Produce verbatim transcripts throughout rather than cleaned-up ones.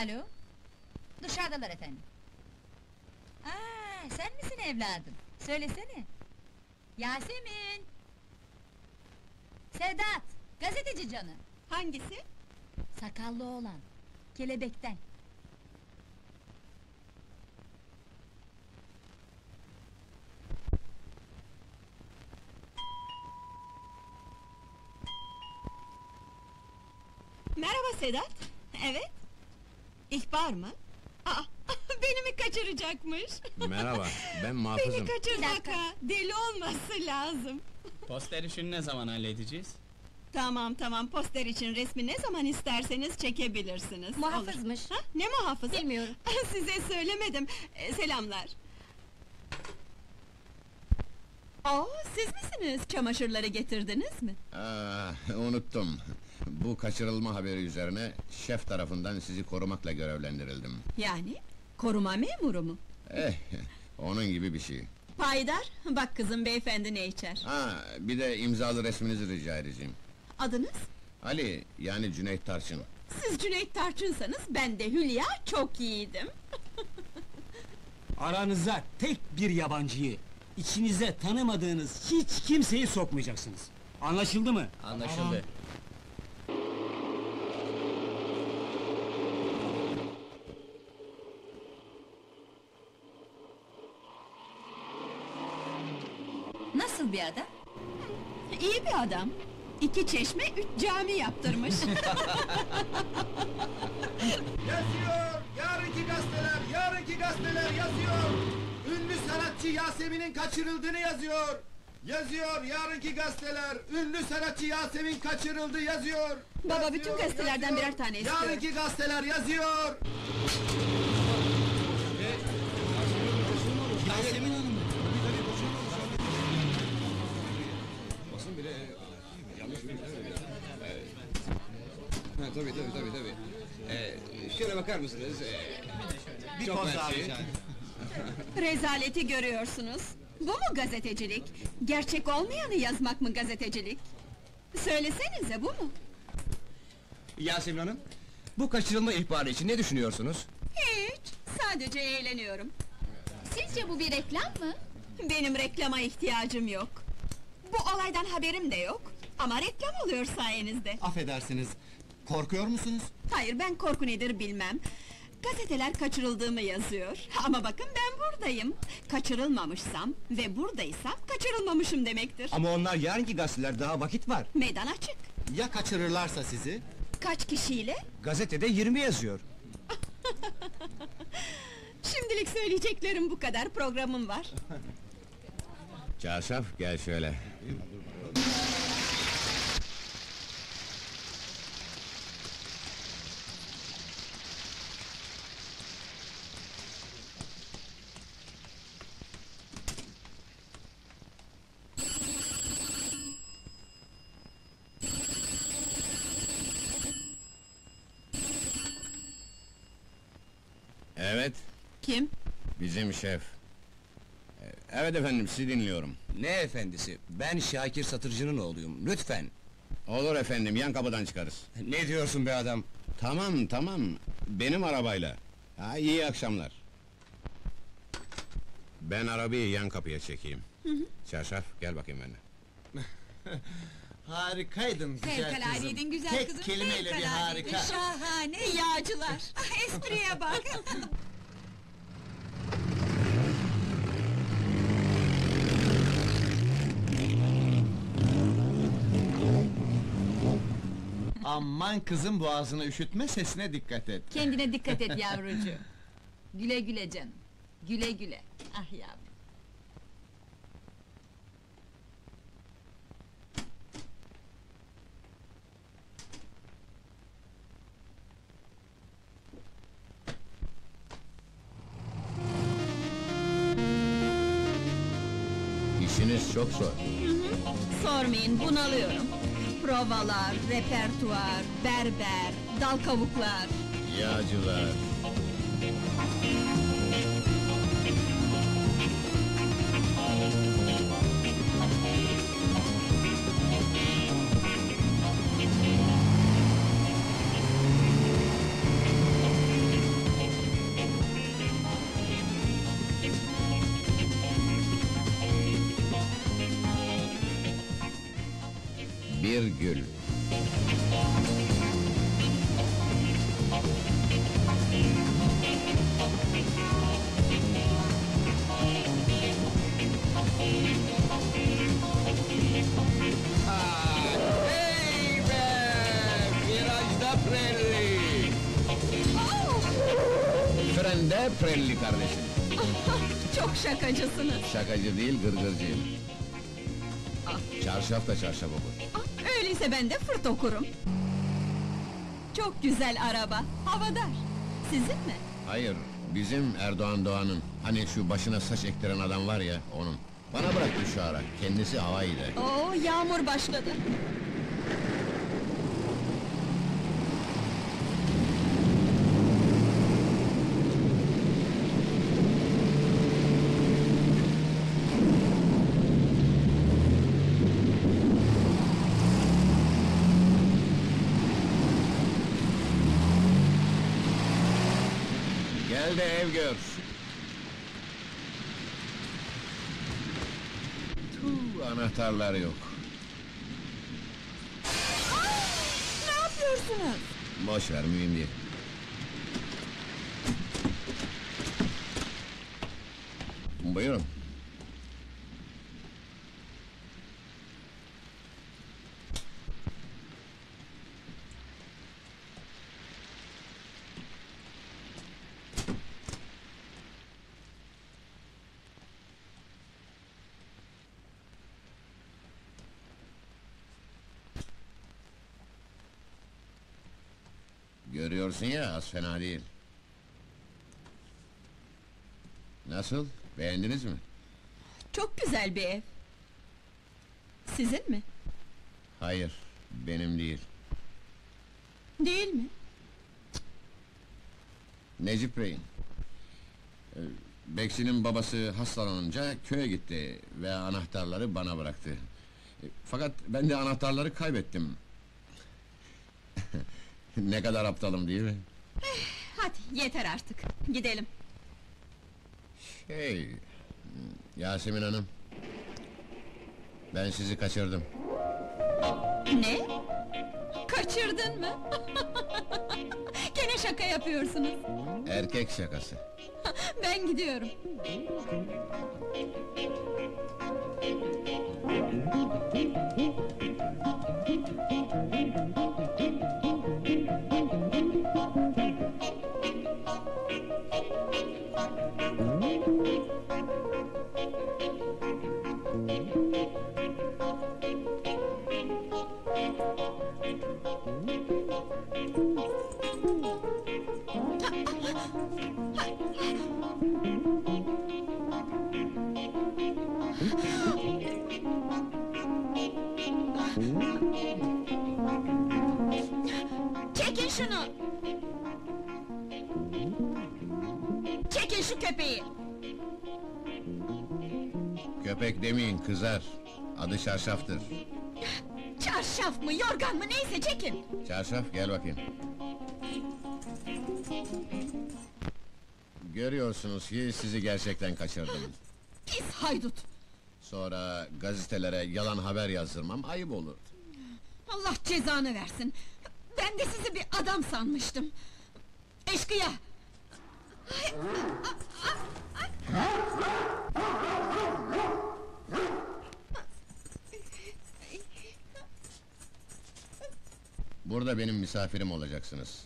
Alo? Dışarıdalar efendim. Aa, sen misin evladım? Söylesene. Yasemin! Sedat! Gazeteci canı! Hangisi? Sakallı oğlan. Kelebekten. Merhaba Sedat. Evet. İhbar mı? Aa, beni mi kaçıracakmış? Merhaba, ben Beni Muhafızım. kaçıracak ha, deli olması lazım. Poster işini ne zaman halledeceğiz? Tamam tamam, poster için resmi ne zaman isterseniz çekebilirsiniz. Muhafızmış. Olur. Ha, ne muhafızı? Bilmiyorum. Size söylemedim. Ee, selamlar. Oo, siz misiniz? Çamaşırları getirdiniz mi? Aa, unuttum. Bu kaçırılma haberi üzerine şef tarafından sizi korumakla görevlendirildim. Yani, koruma memuru mu? Eh, onun gibi bir şey. Paydar, bak kızım beyefendi ne içer. Ha, bir de imzalı resminizi rica edeceğim. Adınız? Ali, yani Cüneyt Tarçın. Siz Cüneyt Tarçınsanız, ben de Hülya çok iyiydim. Aranıza tek bir yabancıyı, içinize tanımadığınız hiç kimseyi sokmayacaksınız. Anlaşıldı mı? Anlaşıldı. Nasıl bir adam? İyi bir adam. İki çeşme, üç cami yaptırmış. Yazıyor! Yarınki gazeteler, yarınki gazeteler yazıyor! Ünlü sanatçı Yasemin'in kaçırıldığını yazıyor! Yazıyor, yarınki gazeteler, ünlü sanatçı Yasemin kaçırıldı yazıyor! Baba, Yazıyor, bütün gazetelerden yazıyor. birer tane istiyorum. Yarınki gazeteler yazıyor! Yasemin Hanım! Ha, tabii tabii tabii tabii. Ee, şöyle bakar mısınız? Ee, Bir çok poz daha mersi. rica ederim. Rezaleti görüyorsunuz. Bu mu gazetecilik? Gerçek olmayanı yazmak mı gazetecilik? Söylesenize, bu mu? Yasemin Hanım, bu kaçırılma ihbarı için ne düşünüyorsunuz? Hiç, sadece eğleniyorum. Sizce bu bir reklam mı? Benim reklama ihtiyacım yok. Bu olaydan haberim de yok. Ama reklam oluyor sayenizde. Affedersiniz, korkuyor musunuz? Hayır, ben korku nedir bilmem. Gazeteler kaçırıldığımı yazıyor. Ama bakın ben buradayım. Kaçırılmamışsam ve buradaysam kaçırılmamışım demektir. Ama onlar yarınki gazeteler, daha vakit var. Meydan açık. Ya kaçırırlarsa sizi? Kaç kişiyle? Gazetede yirmi yazıyor. Şimdilik söyleyeceklerim bu kadar, programım var. Çarşaf, gel şöyle. Evet, Kim? bizim şef. Ee, Evet efendim, sizi dinliyorum. Ne efendisi, ben Şakir Satırcı'nın oğluyum, lütfen. Olur efendim, yan kapıdan çıkarız. Ne diyorsun be adam? Tamam, tamam, benim arabayla. Ha, iyi akşamlar. Ben arabayı yan kapıya çekeyim. Çarşaf, gel bakayım benimle. Harikaydın güzel Fevkaladeydin kızım. güzel Tek kızım, kelimeyle bir fevkaladeydin. harika. Şahane! Yağcılar. Ah, espriye bak. Aman kızım, boğazını üşütme, sesine dikkat et. Kendine dikkat et yavrucuğum. Güle güle canım. Güle güle. Ah yavrum. İşiniz çok zor. Sormayın, bunalıyorum. Provalar, repertuar, berber, dal kavuklar. Yağcılar. Bir gül. Hey be! Virajda Prelli! Frende Prelli kardeşim. Çok şakacısınız. Şakacı değil, gırgırcıyım. Çarşaf da çarşaf okur. Ah, öyleyse ben de fırt okurum. Çok güzel araba, havadar. Sizin mi? Hayır, bizim Erdoğan Doğan'ın. Hani şu başına saç ektiren adam var ya, onun. Bana bıraktı şu ara, kendisi havaydı. Oo, yağmur başladı. Gel de ev gör. Tuh, anahtarlar yok. Ne yapıyorsunuz? Boş ver, mühim değil. Buyurun. Görüyorsun ya, az fena değil. Nasıl, beğendiniz mi? Çok güzel bir ev. Sizin mi? Hayır, benim değil. Değil mi? Necip Bey'in. Ee, Beksi'nin babası hastalanınca köye gitti ve anahtarları bana bıraktı. Ee, Fakat ben de anahtarları kaybettim. Ne kadar aptalım değil mi? Hadi, yeter artık. Gidelim. Şey... Yasemin Hanım... Ben sizi kaçırdım. Ne? Kaçırdın mı? Gene şaka yapıyorsunuz. Erkek şakası. Ben gidiyorum. Çekin şunu! Çekin şu köpeği! Köpek demeyin, kızar. Adı Çarşaf'tır. Çarşaf mı, yorgan mı, neyse çekin! Çarşaf, gel bakayım. Görüyorsunuz ki sizi gerçekten kaçırdım. Pis haydut! Sonra gazetelere yalan haber yazdırmam ayıp olur. Allah cezanı versin! Ben de sizi bir adam sanmıştım! Eşkıya! Burada benim misafirim olacaksınız.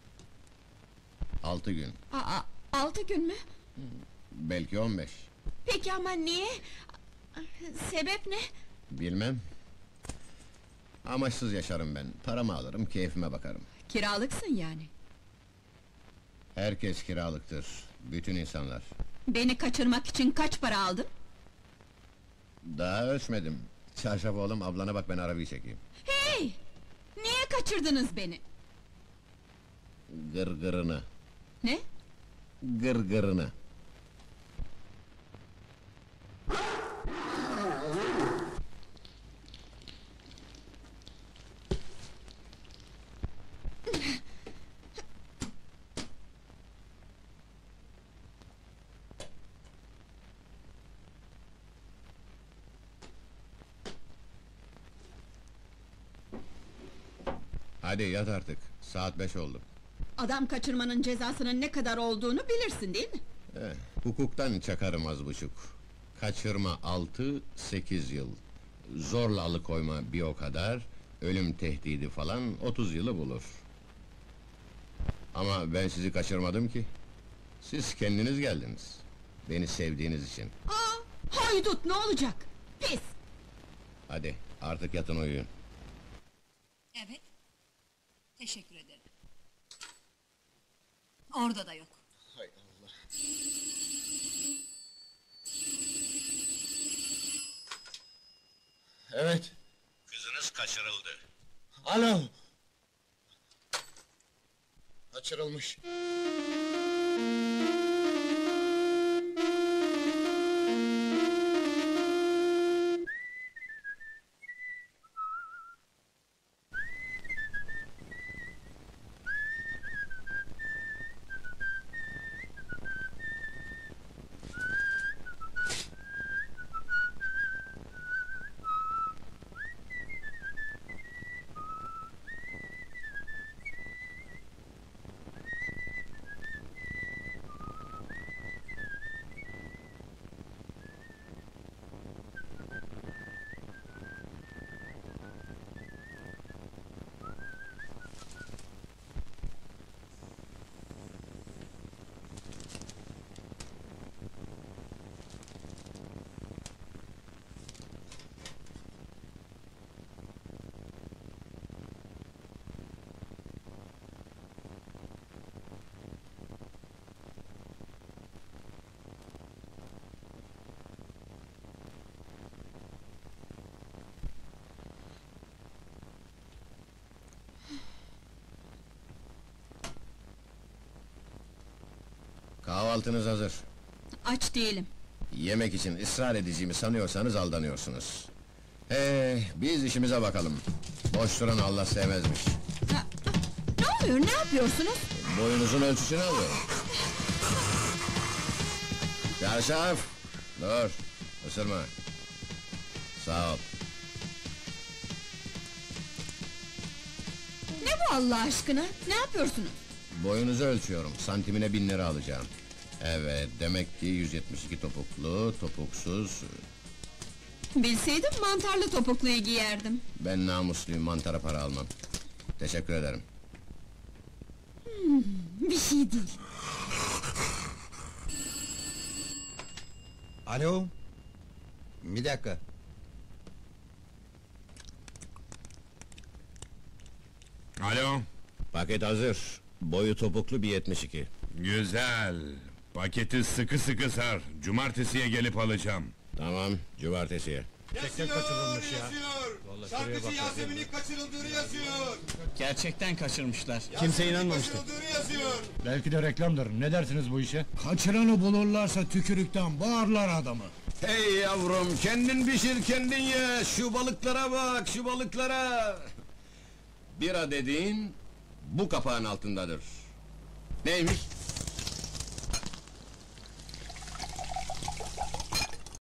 Altı gün, Aa, altı gün mü? belki on beş. Peki ama niye? Sebep ne? Bilmem. Amaçsız yaşarım ben. Paramı alırım, keyfime bakarım. Kiralıksın yani. Herkes kiralıktır. Bütün insanlar. Beni kaçırmak için kaç para aldın? Daha ölçmedim. Çarşaf oğlum, ablana bak, ben arabayı çekeyim. Hey! Niye kaçırdınız beni? Gırgırını. Ne? Gırgırını. Hadi yat artık, saat beş oldu. Adam kaçırmanın cezasının ne kadar olduğunu bilirsin değil mi? Eh, hukuktan çakarım az buçuk. Kaçırma altı, sekiz yıl. Zorla alıkoyma bir o kadar, ölüm tehdidi falan otuz yılı bulur. Ama ben sizi kaçırmadım ki. Siz kendiniz geldiniz. Beni sevdiğiniz için. Aa, haydut ne olacak? Pis! Hadi, artık yatın uyuyun. Evet. Teşekkür ederim. Orada da yok. Hay Allah. Evet. Kızınız kaçırıldı. Alo. Kaçırılmış. Kahvaltınız hazır. Aç değilim. Yemek için ısrar edeceğimi sanıyorsanız aldanıyorsunuz. Ee, biz işimize bakalım. Boş duran Allah sevmezmiş. Ha, ne oluyor, ne yapıyorsunuz? Boyunuzun ölçüsünü alıyorum. Çarşaf! Dur, ısırma. Sağ ol. Ne bu Allah aşkına? Ne yapıyorsunuz? Boyunuzu ölçüyorum, santimine bin lira alacağım. Evet, demek ki yüz yetmiş iki topuklu, topuksuz... Bilseydim mantarlı topukluyu giyerdim. Ben namusluyum, mantara para almam. Teşekkür ederim. Bir şey değil. Alo. Bir dakika. Alo, Paket hazır. Boyu topuklu bir yetmiş iki. güzel. Paketi sıkı sıkı sar. Cumartesiye gelip alacağım. Tamam, cumartesiye. Yazıyor, kaçırılmış ya. Yazıyor. Şarkıcı Yasemin'in kaçırıldığını yazıyor. Gerçekten kaçırmışlar. Kimse inanmamıştı. Kaçırıldığını yazıyor. Belki de reklamdır. Ne dersiniz bu işe? Kaçıranı bulurlarsa tükürükten bağırlar adamı. Hey yavrum, kendin pişir kendin ye. Şu balıklara bak, şu balıklara. Bira dediğin bu kapağın altındadır. Neymiş?